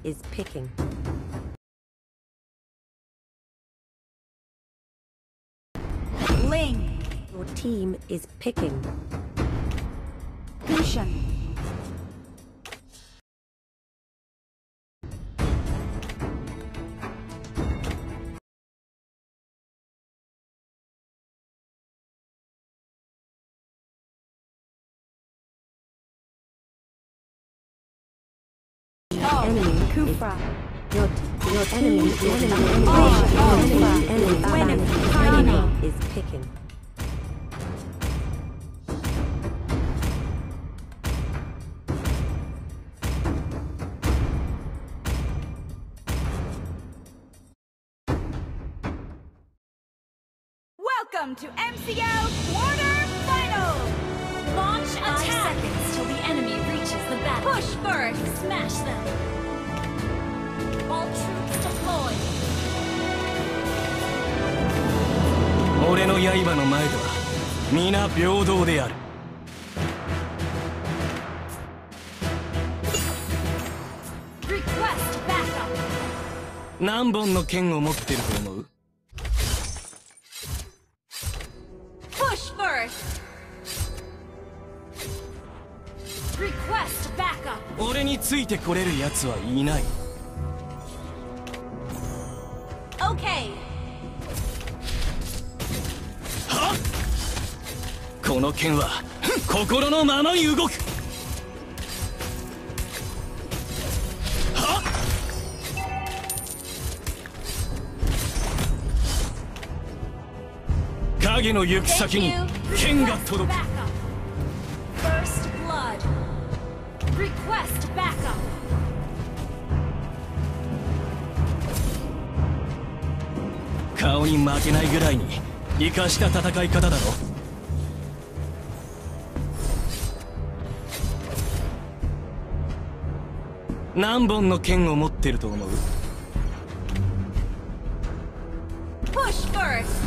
is picking. Ling. Your team is picking. Gushen. Enemy Kufra. Your enemy is picking. Welcome to MCL Quarter-Finals! Launch attack! 5 seconds till the enemy reaches the battle. Push first! Smash them! All troops deployed! 俺の刃の前では皆平等である。 Request backup! 何本の剣を持ってると思う？ Push first! Request backup! 俺についてこれる奴はいない。 Okay! はっ！この剣は心のままに動く。はっ！影の行く先に剣が届く。 First blood! Request backup! 顔に負けないぐらいに生かした戦い方だろ。何本の剣を持ってると思う？ Push first!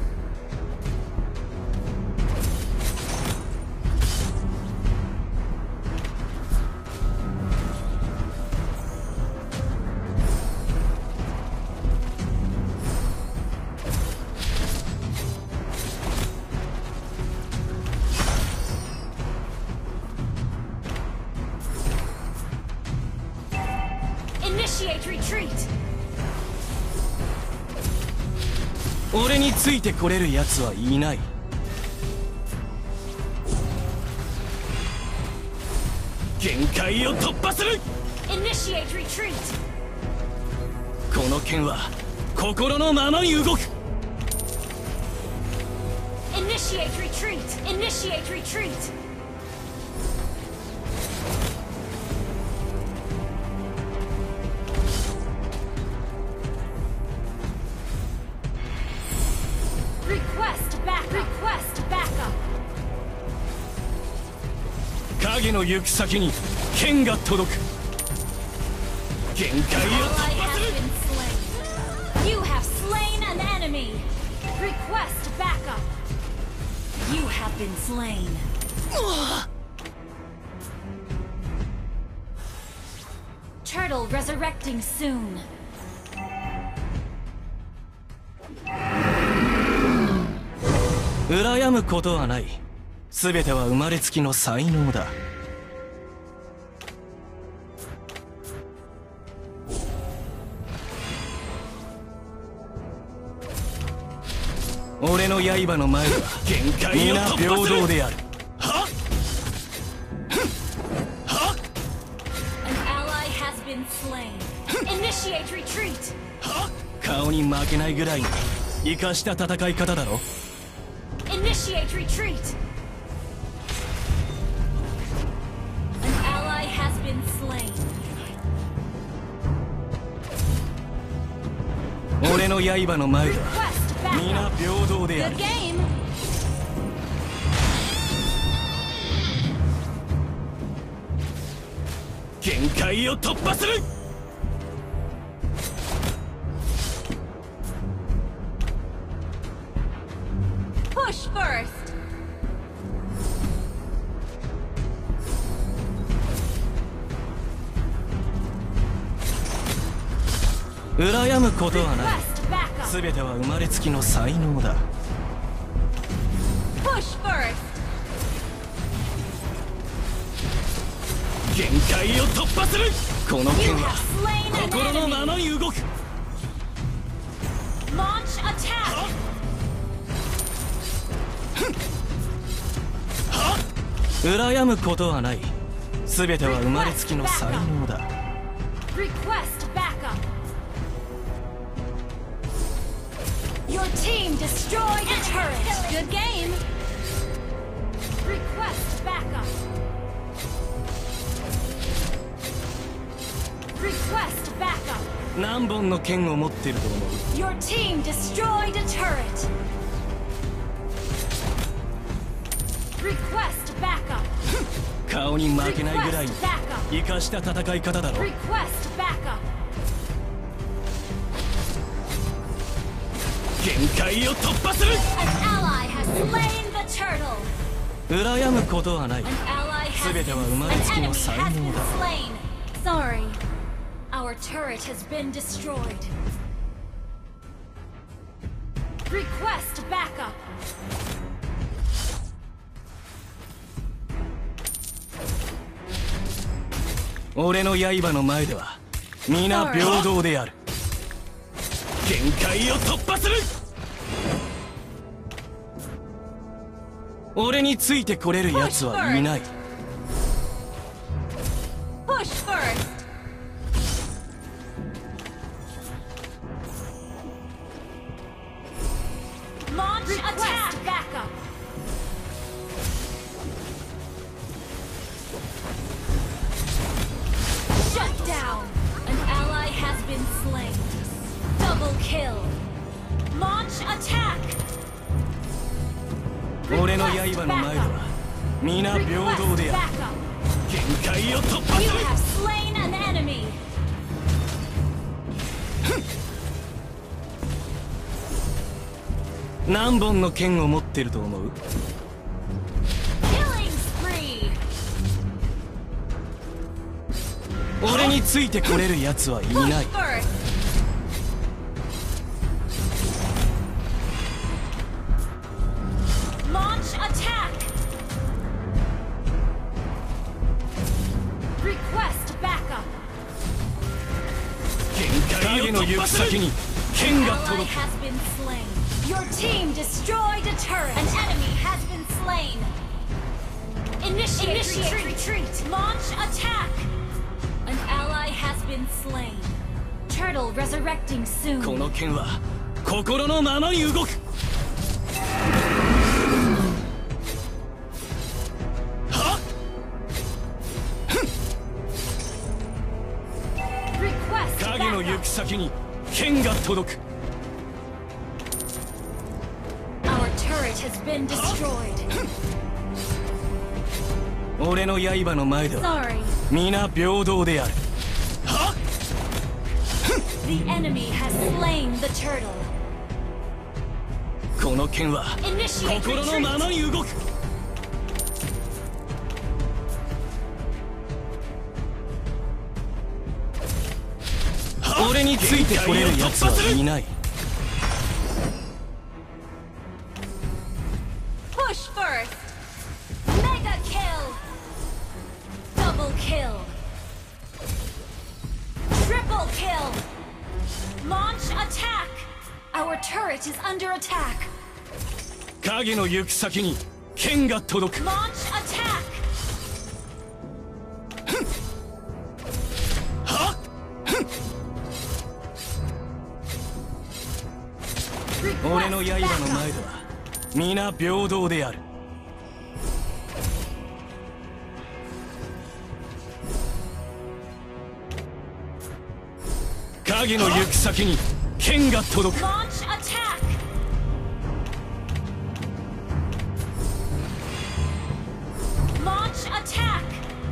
Initiate retreat! 俺についてこれる奴はいない。限界を突破する。 Initiate retreat! この剣は心のままに動く。 Initiate retreat! Initiate retreat! 影の行く先に剣が届く。限界を突破する。 You have slain an enemy! Request backup! You have been slain. Turtle resurrecting soon. 羨むことはない。全ては生まれつきの才能だ。俺の刃の前では限界を突破する。皆平等である。はっ！はっ！ An ally has been slain. Initiate retreat. はっ！顔に負けないぐらいに生かした戦い方だろ。 Initiate retreat. An ally has been slain. 俺の刃の前では Request 皆 backup. 平等であ Good る。 game. 限界を突破する。 Push first! 羨むことはない。 Request backup. 全ては生まれつきの才能だ。 Push first. 限界を突破する。この You 剣 have は slain an 心のま enemy. まに動く。 Launch attack. 羨むことはない。全ては生まれつきの才能だ。 Request backup. Your team destroyed a turret. Good game. Request backup. Request backup. 何本の剣を持ってると思う？ Your team destroyed a turret. Request backup. 顔に負けないぐらい Request backup. 生かした戦い方だろ。 Request backup. 限界を突破する。 An ally has slain the turtle. 羨むことはない。 An ally has 全ては生ま an れつき enemy の has 才 been 能だ。 slain. Sorry. Our turret has been destroyed. Request backup. 俺の刃の前では皆平等である。限界を突破する。俺についてこれる奴はいない。 Push first. Launch attack backup. Shut down. An ally has been slain. Double kill. Launch attack. 俺の刃の前では皆平 Request 等である。 backup. 限界を突破 You する。 have slain an enemy. 何本の剣を持ってると思う？ Killing spree. 俺についてこれる奴はい Push ない。 first. Launch attack. Request backup. 限界の行く先に剣が Ally 届く。 has been slain. Your team destroyed a turret. An enemy has been slain. Initiate retreat. Launch attack. An ally has been slain. Turtle resurrecting こ soon. の剣は心のままに動く。はっ Request 影の行 backup. く先に剣が届く。 Our turret has been destroyed. 俺の刃の前では Sorry. 皆平等である。はっ The enemy has slain the turtle. この剣は Initiate 心のまま retreat. に動く。俺についてこれる奴はいない。 Push first. Mega kill. Double kill. Triple kill. Launch attack. Our turret is under attack. 影の行く先に剣が届く。 Launch attack. はっ 俺の Request 刃の backup. 前では皆平等である。影の行く先に剣が届く。 Launch attack. Launch attack.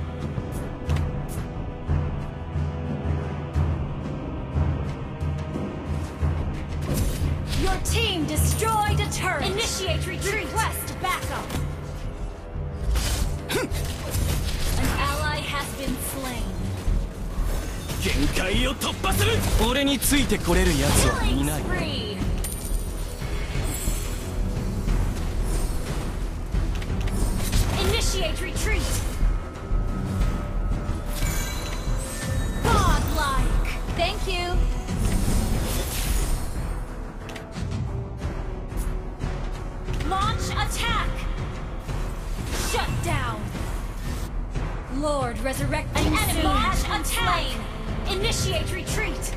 Your team destroyed a turret. Initiate retreat. Request backup. An ally has been slain. 限界を突破する。俺についてこれるやつはい Killing ない。 spree. Initiate retreat. Godlike. Thank you. Launch attack. Shut down. Lord resurrect an enemy. Launch attack. Initiate retreat.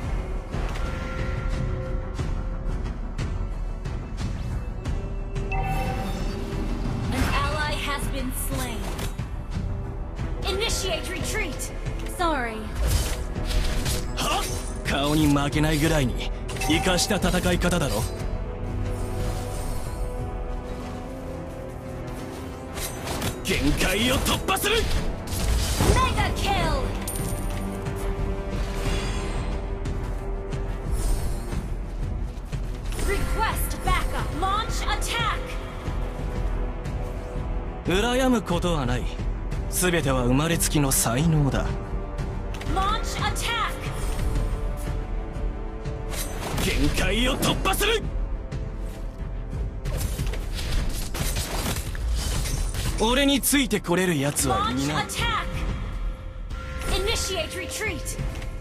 An ally has been slain. Initiate retreat. Sorry. はっ、顔に負けないぐらいに生かした戦い方だろ。限界を突破する。 Mega kill. Request backup. Launch attack. 羨むことはない。全ては生まれつきの才能だ。 Launch attack. 限界を突破する。俺についてこれるやつはい Launch ない。 attack. Initiate retreat.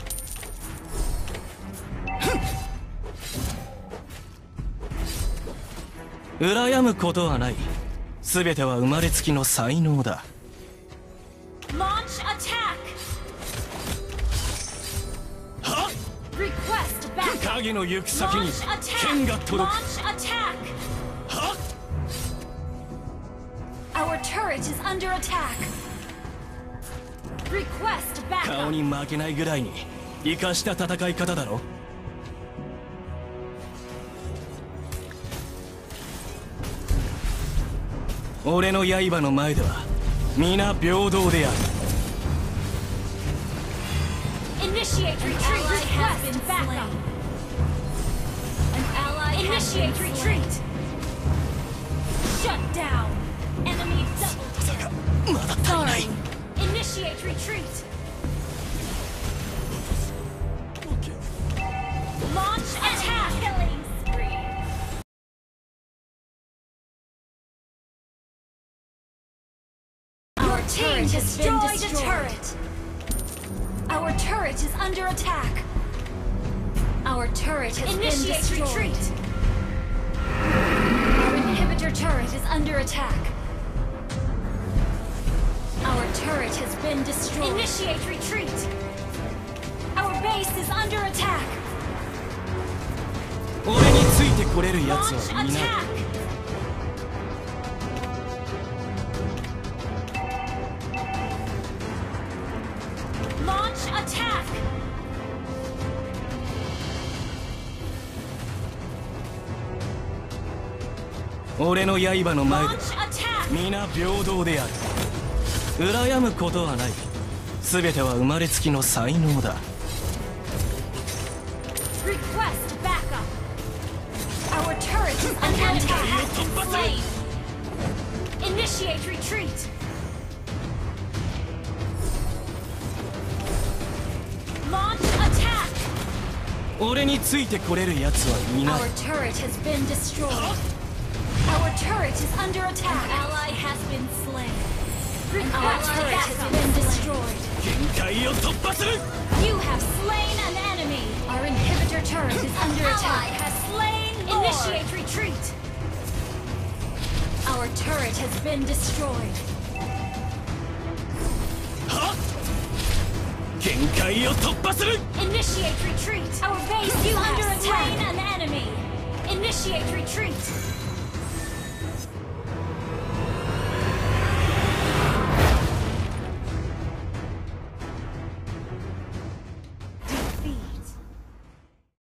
羨むことはない。全ては生まれつきの才能だ。 Launch attack. はっ、 Request backup. 影の行く先に Launch 剣が attack. 届く。 Launch attack. はっ、 Our turret is under attack. Request 顔 backup. に負けないぐらいに生かした戦い方だろ。俺の刃の前では皆平等である。 Initiate retreat. Request backup. An ally Initiate retreat. Shut down. Enemy double さかまだ足りない。 Initiate retreat. Launch attack. Killing spree. Our team destroyed a turret. Our turret is under attack. Our turret has been destroyed. Retreat. Our inhibitor turret is under attack. Our turret has been destroyed. Initiate retreat. Our base is under attack. 俺についてこれるやつ Launch はいない。 attack. Launch attack. 俺の刃の前で Launch attack. 皆平等である。羨むことはない。全ては生まれつきの才能だ。 Request backup. Our turret is under attack. Has been slain. Initiate retreat. Launch attack. 俺についてこれるやつはいない。 Our turret has been destroyed. Our turret is under attack. An ally has been slain. Our turret has been destroyed. 限界を突破する。 You have slain an enemy. Our inhibitor turret is under attack. Has slain. Initiate retreat. Our turret has been destroyed. はっ、限界を突破する。 Initiate retreat. Our base is under attack. An enemy. Initiate retreat.